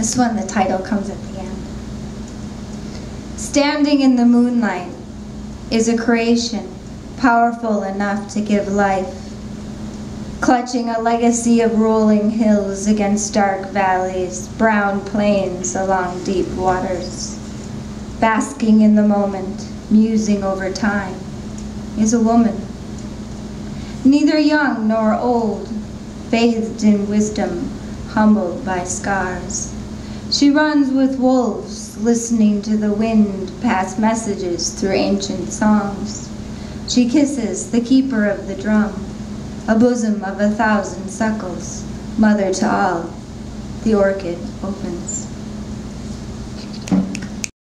This one, the title comes at the end. Standing in the moonlight is a creation powerful enough to give life, clutching a legacy of rolling hills against dark valleys, brown plains along deep waters. Basking in the moment, musing over time, is a woman. Neither young nor old, bathed in wisdom, humbled by scars. She runs with wolves, listening to the wind pass messages through ancient songs. She kisses the keeper of the drum, a bosom of 1,000 suckles, mother to all. The orchid opens.